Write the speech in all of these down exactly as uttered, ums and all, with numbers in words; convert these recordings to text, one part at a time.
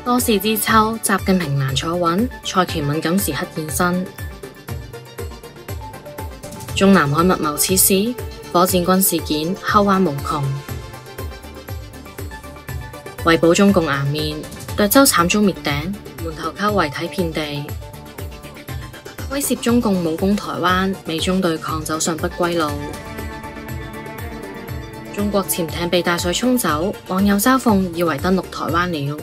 多事之秋，習近平難坐穩，蔡奇敏感時刻現身。中南海密謀此事，火箭軍事件後患無窮。為保中共顏面，涿州慘遭滅頂，門頭溝遺體遍地。威懾中共武攻台灣，美中對抗走上不歸路。中國潛艇被大水沖走，網友嘲諷以為登陸台灣了。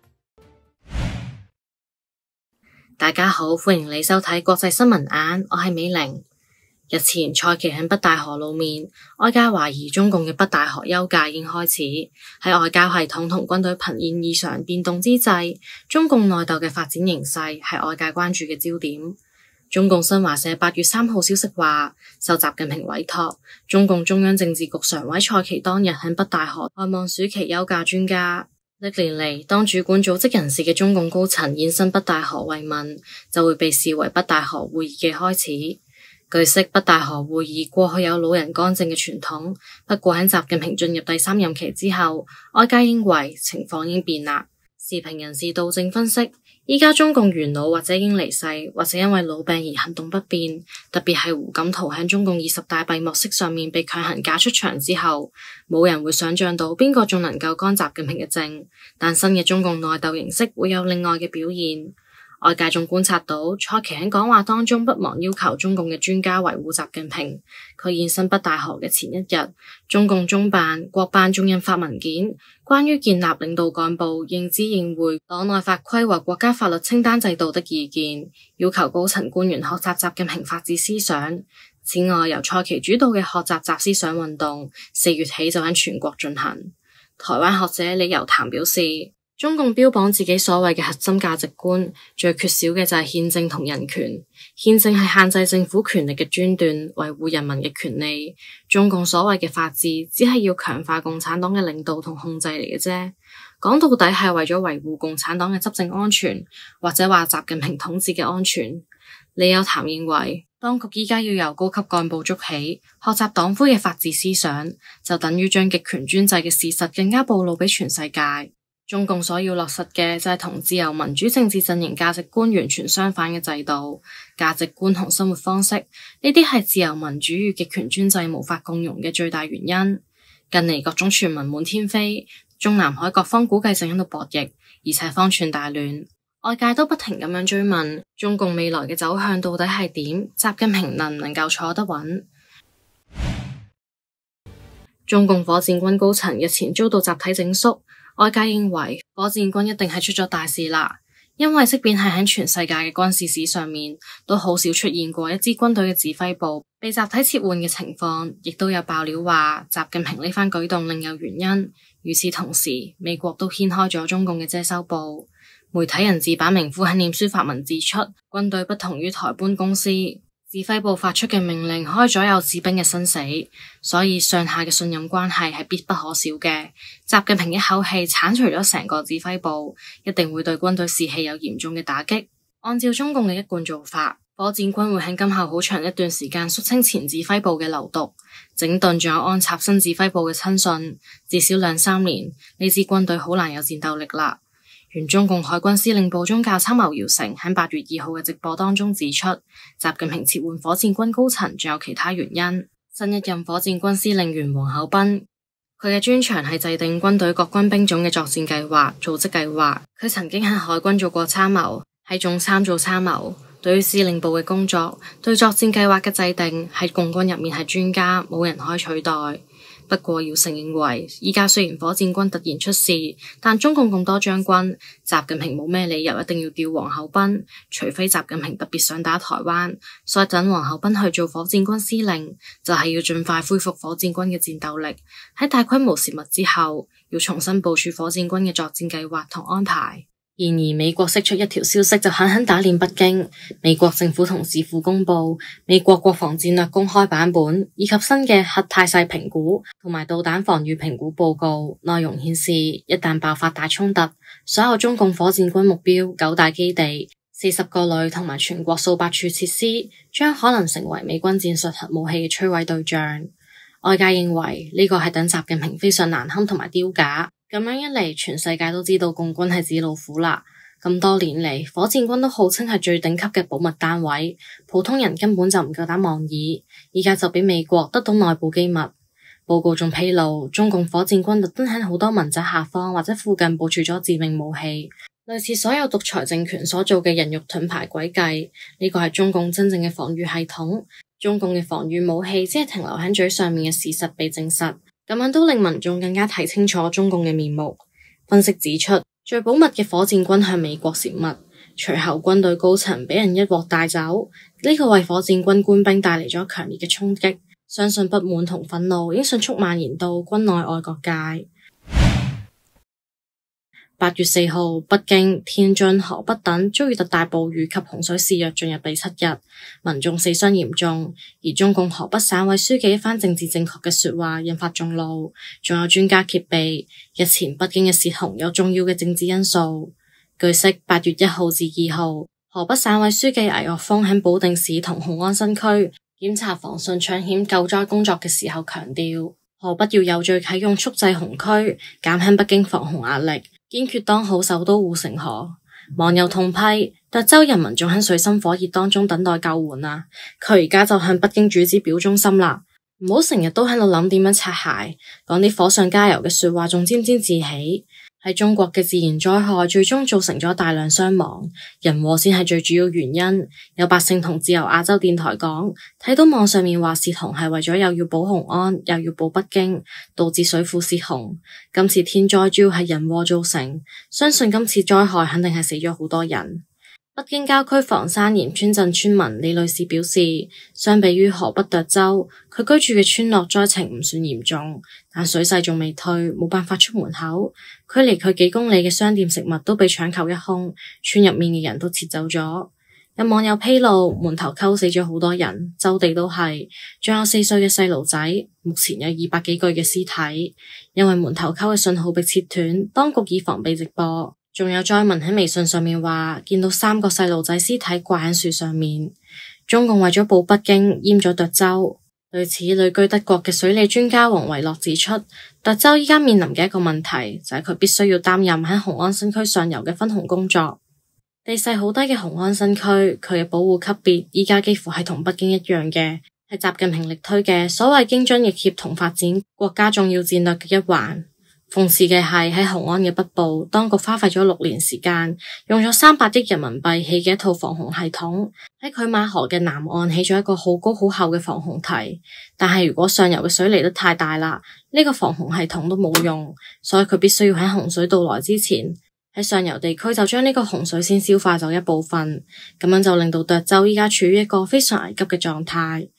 大家好，歡迎你收睇國際新聞眼，我係美玲。日前蔡奇喺北戴河露面，外界懷疑中共嘅北戴河休假已經開始。喺外交系統同軍隊頻現異常變動之際，中共內鬥嘅發展形勢係外界關注嘅焦點。中共新華社八月三號消息話，受習近平委託，中共中央政治局常委蔡奇當日喺北戴河看望暑期休假專家。歷年嚟，當主管組織人士嘅中共高層現身北戴河慰問，就會被視為北戴河會議嘅開始。據悉，北戴河會議過去有老人乾政嘅傳統，不過喺習近平進入第三任期之後，外界認為情況已經變啦。時評人士杜正分析，依家中共元老或者已經離世，或者因為老病而行動不便，特別係胡錦濤喺中共二十大閉幕式上面被強行架出場之後，冇人會想象到邊個仲能夠幹習近平嘅政，但新嘅中共內鬥形式會有另外嘅表現。外界仲觀察到，蔡奇喺講話當中不忘要求中共嘅專家維護習近平。佢現身北戴河嘅前一日，中共中辦、國辦仲印發文件，關於建立領導幹部應知應會黨內法規和國家法律清單制度的意見，要求高層官員學習習近平法治思想。此外，由蔡奇主導嘅學習習思想運動，四月起就喺全國進行。台灣學者李游潭表示，中共標榜自己所謂嘅核心價值觀，最缺少嘅就係憲政同人權。憲政係限制政府權力嘅專斷，維護人民嘅權利。中共所謂嘅法治，只係要強化共產黨嘅領導同控制嚟嘅啫。講到底係為咗維護共產黨嘅執政安全，或者話習近平統治嘅安全。李有潭認為，當局依家要由高級幹部捉起，學習黨魁嘅法治思想，就等於將極權專制嘅事實更加暴露俾全世界。中共所要落實嘅就係同自由民主政治陣營價值觀完全相反嘅制度、價值觀同生活方式，呢啲係自由民主與極權專制無法共融嘅最大原因。近嚟各種傳聞滿天飛，中南海各方估計正喺度博弈，而且方寸大亂，外界都不停咁樣追問中共未來嘅走向到底係點，習近平能唔能夠坐得穩？中共火箭軍高層日前遭到集體整肅。外界認為火箭軍一定係出咗大事啦，因為即便係喺全世界嘅軍事史上面，都好少出現過一支軍隊嘅指揮部被集體撤換嘅情況，亦都有爆料話習近平呢番舉動另有原因。與此同時，美國都掀開咗中共嘅遮羞布，媒體人矢板明夫喺臉書發文指出，軍隊不同於台搬公司。指揮部發出嘅命令可以左右士兵嘅生死，所以上下嘅信任關係係必不可少嘅。習近平一口氣鏟除咗成個指揮部，一定會對軍隊士氣有嚴重嘅打擊。按照中共嘅一貫做法，火箭軍會喺今後好長一段時間肅清前指揮部嘅流毒，整頓仲有安插新指揮部嘅親信，至少兩三年，呢支軍隊好難有戰鬥力啦。原中共海軍司令部中校參謀姚成喺八月二號嘅直播當中指出，習近平撤換火箭軍高層仲有其他原因。新一任火箭軍司令員王厚斌，佢嘅專長係制定軍隊各軍兵種嘅作戰計劃、組織計劃。佢曾經喺海軍做過參謀，喺總參做參謀。對於司令部嘅工作，對作戰計劃嘅制定，喺共軍入面係專家，冇人可以取代。不過姚成認為，依家雖然火箭軍突然出事，但中共咁多將軍，習近平冇咩理由一定要調王厚斌，除非習近平特別想打台灣，所以等王厚斌去做火箭軍司令，就係要盡快恢復火箭軍嘅戰鬥力。喺大規模泄密之後，要重新部署火箭軍嘅作戰計劃同安排。然而美國釋出一條消息就狠狠打臉北京。美國政府同智庫公布美國國防戰略公開版本以及新嘅核態勢評估同埋導彈防禦評估報告，內容顯示一旦爆發大衝突，所有中共火箭軍目標九大基地、四十個旅同埋全國數百處設施將可能成為美軍戰術核武器嘅摧毀對象。外界認為呢個係等習近平非常難堪同埋丟架， 咁樣一嚟，全世界都知道共軍係紙老虎啦。咁多年嚟，火箭軍都號稱係最頂級嘅保密單位，普通人根本就唔夠膽妄議。而家就俾美國得到內部機密報告，仲披露中共火箭軍特登喺好多民宅下方或者附近部署咗致命武器，類似所有獨裁政權所做嘅人肉盾牌詭計。呢個係中共真正嘅防禦系統。中共嘅防禦武器只係停留喺嘴上面嘅事實被證實，咁樣都令民眾更加睇清楚中共嘅面目。分析指出，最保密嘅火箭軍向美國泄密，隨後軍隊高層俾人一鑊帶走，呢個為火箭軍官兵帶嚟咗強烈嘅衝擊，相信不滿同憤怒已經迅速蔓延到軍內外各界。八月四號，北京、天津、河北等遭遇特大暴雨及洪水肆虐進入第七日，民眾死傷嚴重。而中共河北省委書記一番政治正確嘅說話引發眾怒，仲有專家揭秘日前北京嘅洩洪有重要嘅政治因素。據悉，八月一號至二號，河北省委書記倪岳峰喺保定市同雄安新區檢查防汛搶險救災工作嘅時候強調，河北要有序啟用蓄滯洪區，減輕北京防洪壓力，堅決當好首都護城河。網友痛批涿州人民仲喺水深火熱當中等待救援啊！佢而家就向北京主子表忠心啦，唔好成日都喺度諗點樣擦鞋，講啲火上加油嘅說話，仲沾沾自喜。喺中國嘅自然災害最終造成咗大量傷亡，人禍先係最主要原因。有百姓同自由亞洲電台講，睇到網上面話洩洪係為咗又要保雄安又要保北京，導致水庫洩洪。今次天災主要係人禍造成，相信今次災害肯定係死咗好多人。北京郊區房山鹽川鎮村民李女士表示，相比於河北涿州，佢居住嘅村落災情唔算嚴重，但水勢仲未退，冇辦法出門口。距離佢幾公里嘅商店食物都被搶購一空，村入面嘅人都撤走咗。有網友披露，門頭溝死咗好多人，周地都係，仲有四歲嘅細路仔，目前有二百幾具嘅屍體。因為門頭溝嘅信號被切斷，當局以防被直播。仲有災民喺微信上面話，見到三個細路仔屍體掛喺樹上面。中共為咗保北京，淹咗涿州。對此，旅居德國嘅水利專家王維洛指出，涿州依家面臨嘅一個問題就係佢必須要擔任喺雄安新區上游嘅分洪工作。地勢好低嘅雄安新區，佢嘅保護級別依家幾乎係同北京一樣嘅，係習近平力推嘅所謂京津冀協同發展國家重要戰略嘅一環。諷刺嘅係喺雄安嘅北部，當局花費咗六年時間，用咗三百億人民幣起嘅一套防洪系統，喺拒馬河嘅南岸起咗一個好高好厚嘅防洪堤。但係如果上游嘅水嚟得太大啦，呢個防洪系統都冇用，所以佢必須要喺洪水到來之前，喺上游地區就將呢個洪水先消化走一部分，咁樣就令到涿州依家處於一個非常危急嘅狀態。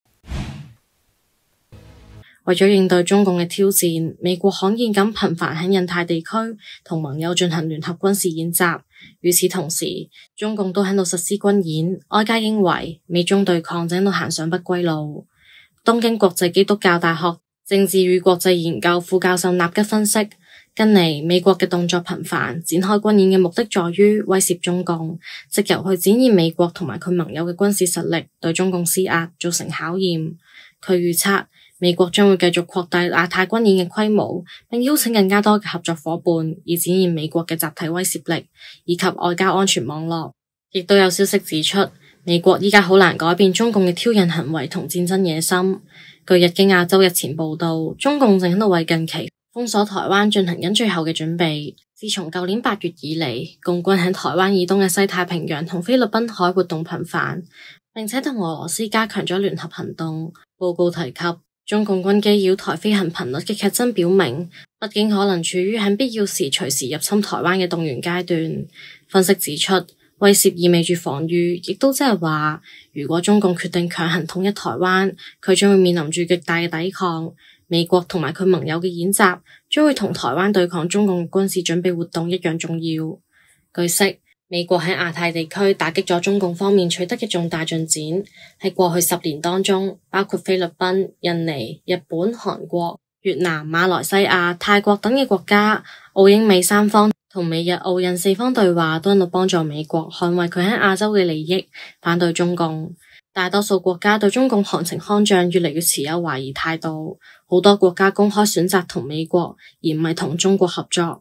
為咗應對中共嘅挑戰，美國罕見咁頻繁喺印太地區同盟友進行聯合軍事演習。與此同時，中共都喺度實施軍演。外界認為美中對抗正都行上不歸路。東京國際基督教大學政治與國際研究副教授納吉分析，近嚟美國嘅動作頻繁，展開軍演嘅目的在於威懾中共，藉由去展現美國同埋佢盟友嘅軍事實力，對中共施壓，造成考驗。佢預測美國將會繼續擴大亞太軍演嘅規模，並邀請更加多嘅合作夥伴，以展現美國嘅集體威懾力以及外交安全網絡。亦都有消息指出，美國依家好難改變中共嘅挑釁行為同戰爭野心。據日經亞洲日前報道，中共正喺度為近期封鎖台灣進行緊最後嘅準備。自從舊年八月以嚟，共軍喺台灣以東嘅西太平洋同菲律賓海活動頻繁，並且同俄羅斯加強咗聯合行動。報告提及，中共軍機擾台飛行頻率嘅劇增表明，北京可能處於喺必要時隨時入侵台灣嘅動員階段。分析指出，威懾意味住防禦，亦都即係話，如果中共決定強行統一台灣，佢將會面臨住極大嘅抵抗。美國同埋佢盟友嘅演習，將會同台灣對抗中共軍事準備活動一樣重要。據悉，美國喺亞太地區打擊咗中共方面取得嘅重大進展，喺過去十年當中，包括菲律賓、印尼、日本、韓國、越南、馬來西亞、泰國等嘅國家，澳英美三方同美日澳印四方對話都喺度幫助美國捍衛佢喺亞洲嘅利益，反對中共。 大多數國家對中共韓情康將越嚟越持有懷疑態度，好多國家公開選擇同美國而唔係同中國合作。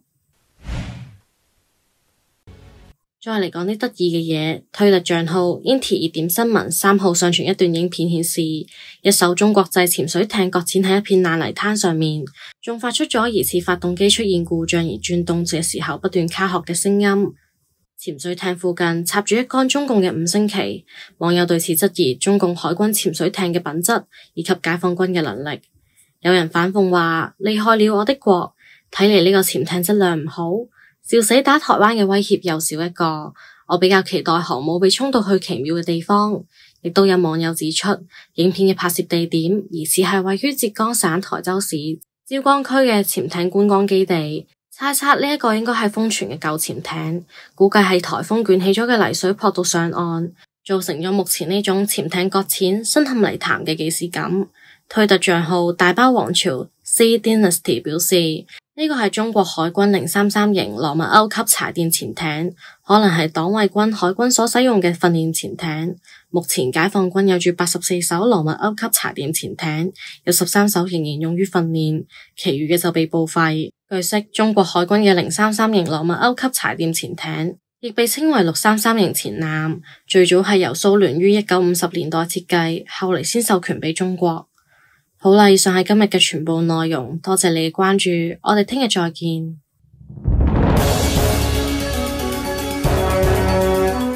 再嚟講啲得意嘅嘢，推特賬號 Inti 熱點新聞三號上傳一段影片，顯示一艘中國製潛水艇擱淺喺一片爛泥灘上面，仲發出咗疑似發動機出現故障而轉動嘅時候不斷卡殼嘅聲音。潛水艇附近插住一杆中共嘅五星旗，網友對此質疑中共海軍潛水艇嘅品質以及解放軍嘅能力。有人反諷話：厲害了我的國，睇嚟呢個潛艇質量唔好，照死打台灣嘅威脅又少一個。我比較期待航母被衝到去奇妙嘅地方。亦都有網友指出，影片嘅拍攝地點疑似係位於浙江省台州市椒江區嘅潛艇觀光基地。猜測呢一個應該係封存嘅舊潛艇，估計係颱風捲起咗嘅泥水撲到上岸，造成咗目前呢種潛艇擱淺、身陷泥潭嘅既視感。推特賬號大包王朝 Sea Dynasty 表示，呢個係中國海軍零三三型羅密歐級柴電潛艇，可能係黨衛軍海軍所使用嘅訓練潛艇。目前解放軍有住八十四艘羅密歐級柴電潛艇，有十三艘仍然用於訓練，其餘嘅就被報廢。據悉，中國海軍嘅零三三型羅密歐級柴電潛艇，亦被稱為六三三型潛艦，最早係由蘇聯於一九五十年代設計，後嚟先授權俾中國。好啦，以上係今日嘅全部內容，多謝你嘅關注，我哋聽日再見。